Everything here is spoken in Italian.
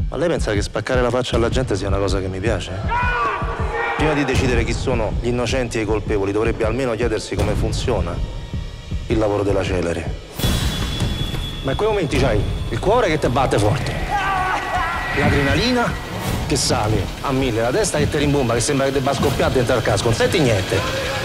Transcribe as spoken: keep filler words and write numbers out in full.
Ma lei pensa che spaccare la faccia alla gente sia una cosa che mi piace? Prima di decidere chi sono gli innocenti e i colpevoli, dovrebbe almeno chiedersi come funziona il lavoro della Celere. Ma in quei momenti c'hai il cuore che ti batte forte, l'adrenalina che sale a mille, la testa che ti rimbomba, che sembra che debba scoppiare dentro al casco, non senti niente.